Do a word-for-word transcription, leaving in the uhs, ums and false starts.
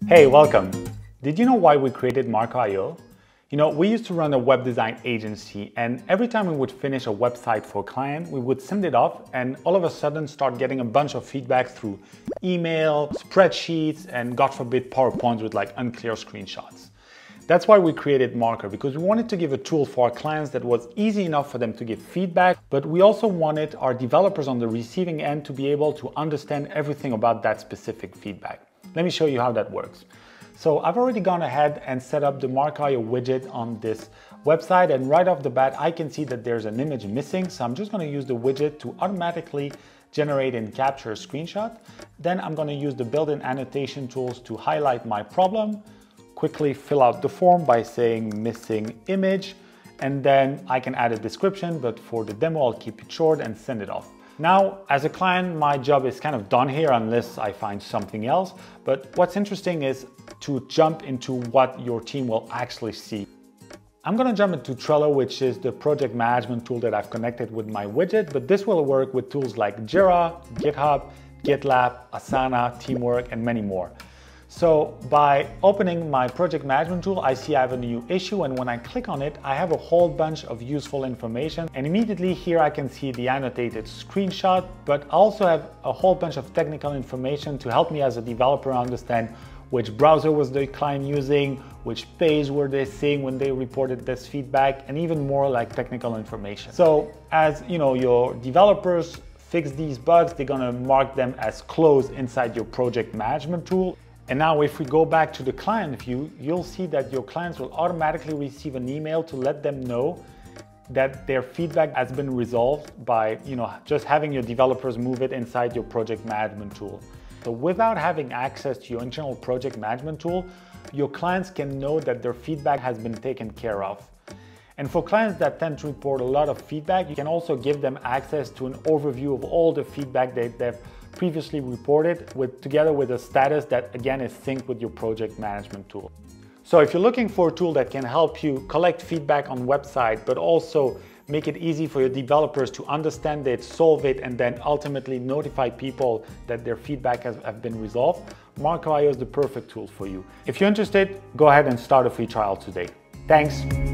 Hey, welcome. Did you know why we created Marco dot i o? You know, we used to run a web design agency, and every time we would finish a website for a client, we would send it off and all of a sudden start getting a bunch of feedback through email, spreadsheets, and God forbid, PowerPoints with like unclear screenshots. That's why we created Marco, because we wanted to give a tool for our clients that was easy enough for them to give feedback, but we also wanted our developers on the receiving end to be able to understand everything about that specific feedback. Let me show you how that works. So I've already gone ahead and set up the Marco dot i o widget on this website, and right off the bat I can see that there's an image missing, so I'm just going to use the widget to automatically generate and capture a screenshot. Then I'm going to use the built-in annotation tools to highlight my problem, quickly fill out the form by saying missing image, and then I can add a description, but for the demo I'll keep it short and send it off. Now, as a client, my job is kind of done here unless I find something else, but what's interesting is to jump into what your team will actually see. I'm going to jump into Trello, which is the project management tool that I've connected with my widget, but this will work with tools like Jira, GitHub, GitLab, Asana, Teamwork, and many more. So by opening my project management tool, I see I have a new issue, and when I click on it, I have a whole bunch of useful information, and immediately here I can see the annotated screenshot, but I also have a whole bunch of technical information to help me as a developer understand which browser was the client using, which page were they seeing when they reported this feedback, and even more like technical information. So as you know, your developers fix these bugs, they're gonna mark them as closed inside your project management tool. And now if we go back to the client view, you'll see that your clients will automatically receive an email to let them know that their feedback has been resolved by, you know, just having your developers move it inside your project management tool. So without having access to your internal project management tool, your clients can know that their feedback has been taken care of. And for clients that tend to report a lot of feedback, you can also give them access to an overview of all the feedback that they've previously reported, with together with a status that again is synced with your project management tool. So if you're looking for a tool that can help you collect feedback on website, but also make it easy for your developers to understand it, solve it, and then ultimately notify people that their feedback has, have been resolved, Marco dot i o is the perfect tool for you. If you're interested, go ahead and start a free trial today. Thanks.